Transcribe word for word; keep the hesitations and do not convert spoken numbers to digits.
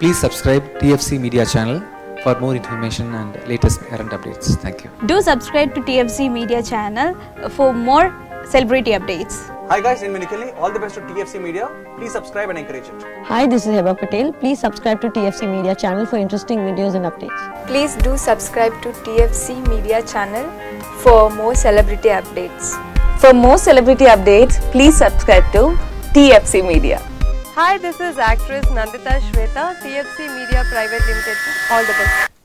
Please subscribe T F C Media channel for more information and latest current updates. Thank you. Do subscribe to T F C Media channel for more celebrity updates. Hi guys, in Minikali, all the best to T F C Media. Please subscribe and encourage it. Hi, this is Heba Patel. Please subscribe to T F C Media channel for interesting videos and updates. Please do subscribe to T F C Media channel for more celebrity updates. For more celebrity updates, please subscribe to T F C Media. Hi, this is actress Nandita Shweta, T F C Media Private Limited. All the best.